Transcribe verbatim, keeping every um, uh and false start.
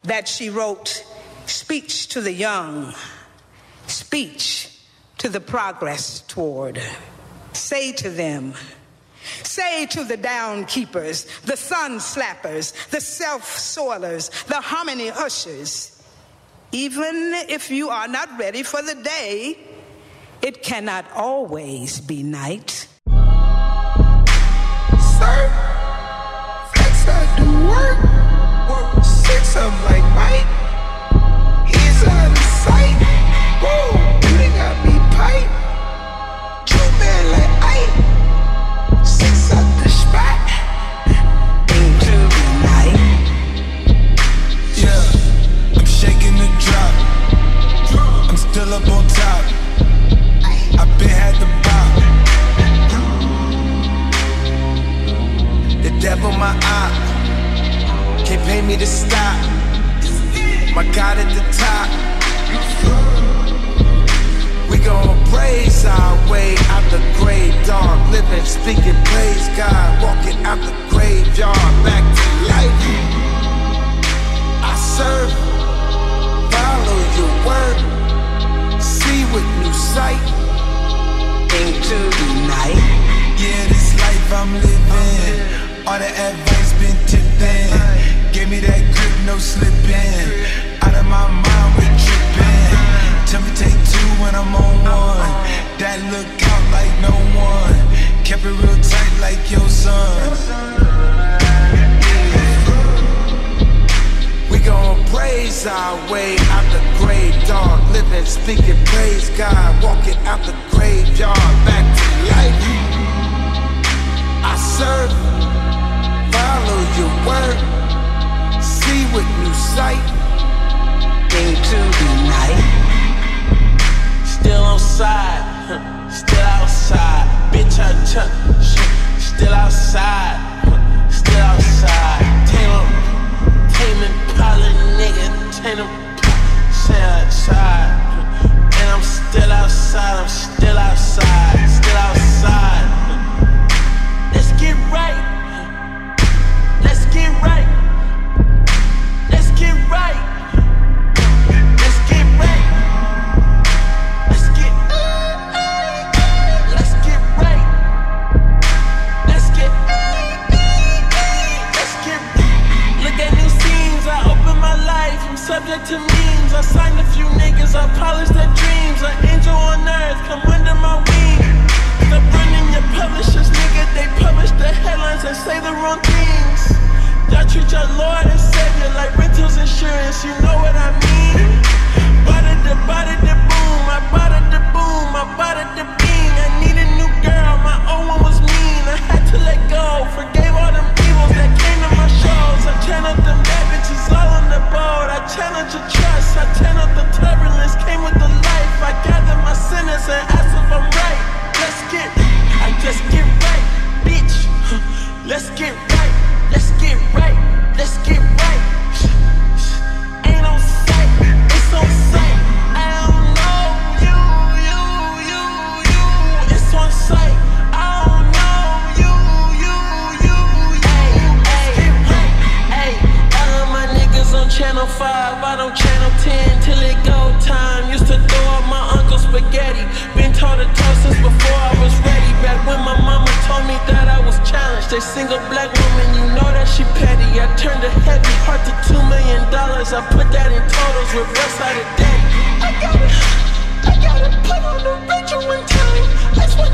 that she wrote, speech to the young, speech to the progress toward. Say to them, say to the down keepers, the sun slappers, the self-soilers, the harmony ushers, even if you are not ready for the day, it cannot always be night. Sir, flex I do work, work six of like Mike, he's out of sight, whoa, you done got me pipe, you man like Ike, six out the spot, into the night. Yeah, I'm shaking the drop, I'm still up on top, I've been had the bop. The devil my eye, can't pay me to stop. My God at the top. We gon' praise our way out the grave, dog. Living, speaking, praise God. Walking out the graveyard, back to life. I serve, follow your word, see with new sight. Into the night. Yeah, this life I'm living, all the advice been tipped in. Gave me that grip, no slipping. Out of my mind, we tripping. Tell me take two when I'm on one. That look out like no one. Kept it real tight like your son. We gon' praise our way out the grave, dog. Living, speaking, praise God. Walking out the graveyard, back to life. I serve, follow your word, see with new sight. Into the night. Still on side, still outside. Bitch, I chuck, still outside, still outside. Tame them, tame Impala, nigga, tame them, stay outside. And I'm still outside, I'm still outside, still outside. Let's get right, let's get right, let's get right, let's get right, let's get, let's get right, let's get, let's get, look at new scenes, I open my life, I'm subject to memes, I signed a few niggas, I polished their dreams, an angel on earth, come under my wing. Stop running your publishers, nigga, they publish the headlines and say the wrong things. Y'all treat your Lord and Savior like rentals insurance, you know what I mean? Bada da bada da boom, I bada da boom, I bada da bing. I need a new girl, my old one was mean, I had to let go. Forgave all them evils that came to my shows. I channeled them bad bitches all on the boat. I challenge your trust, I channeled the turbulence, came with the life. I gather my sinners and ask if I'm right. Let's get, I just get right, bitch. Let's get right, let's get right, let's get right. Ain't on sight, it's on sight. I don't know you, you, you, you. It's on sight. I don't know you, you, you, you. Ay, ay, ay. All of my niggas on channel five, I don't channel ten till it go time. Used to throw up my uncle's spaghetti. Been taught to talk since before I was ready. Back when my mama told me that I was challenged. A single black woman, you know that she petty. I turned a heavy heart to two million dollars. I put that in totals, reverse out of daddy. I gotta, I gotta put on the Rachel one time. That's what